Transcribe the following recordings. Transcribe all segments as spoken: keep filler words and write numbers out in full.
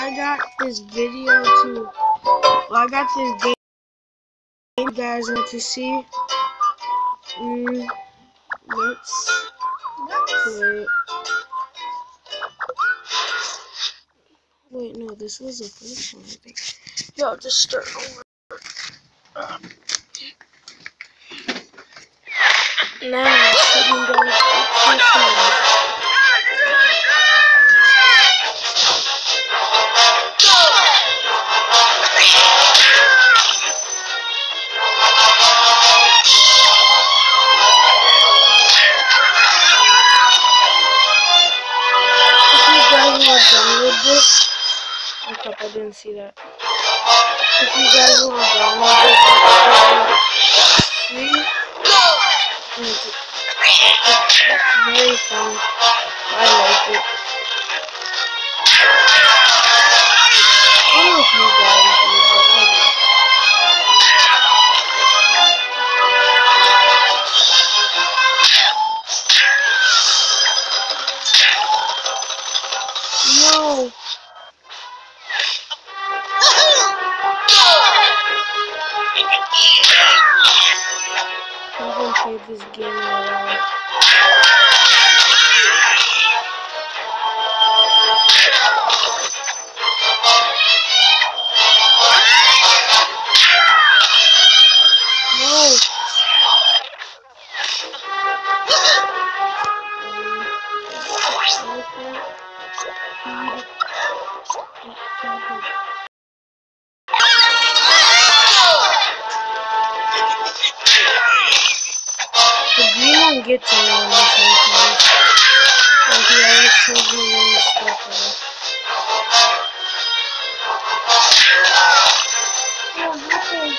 I got this video to, well, I got this game you guys want to see. Mm, let's play. Wait, no, this was the first one, I think. Yeah, I'll just start over. Now I'm sitting down with download this. I hope I didn't see that. If you guys want to download this, it's free. It's, it's very fun. I like it. I don't know if you guys do, but I do. No. I haven't played this game in a while. No. The green one gets annoying sometimes. Like he always tells me when stuff is. What happened?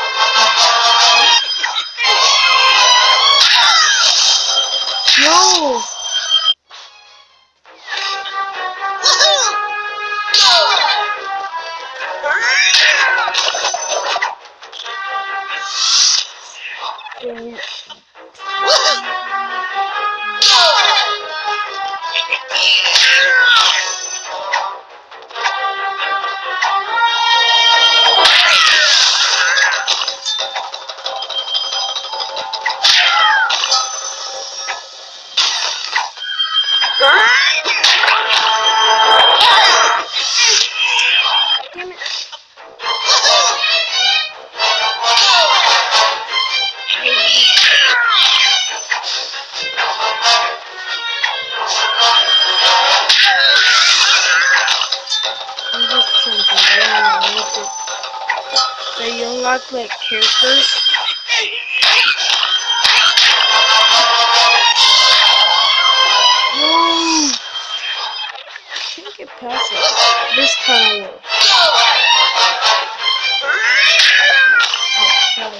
No! Dang it. Damn it. I'm just trying to learn and make it. So you unlock like characters. No! Can't get past it. This kind of works. Oh, sorry.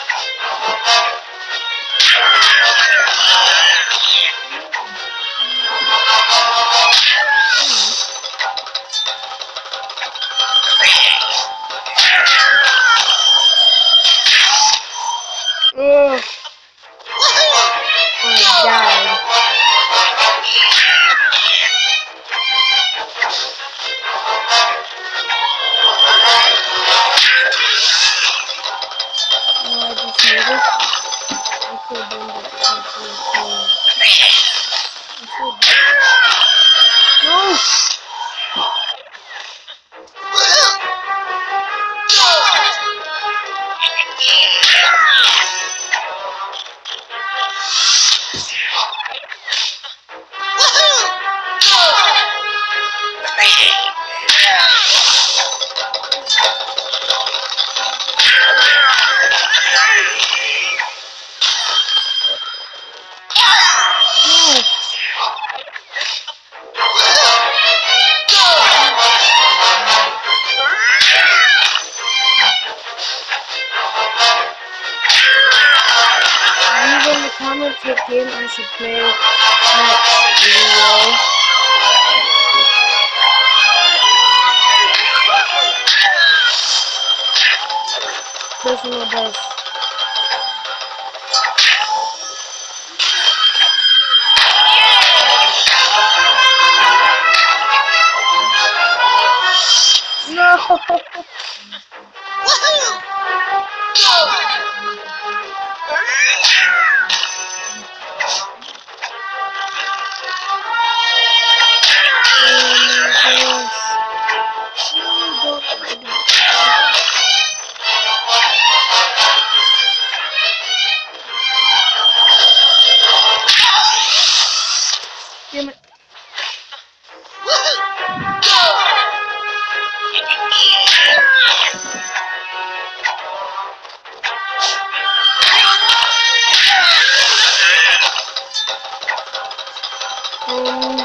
Ugh. I died. No, I just noticed I could have done that. No! Leave in the comments what game I should play next video. Personal best. Damn it. Um,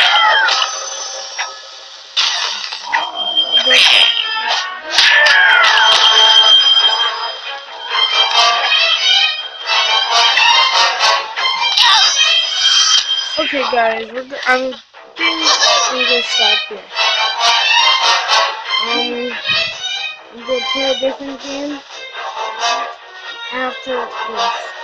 okay, guys, we're go I'm think we will stop here. Um, I'm gonna play a different game after this.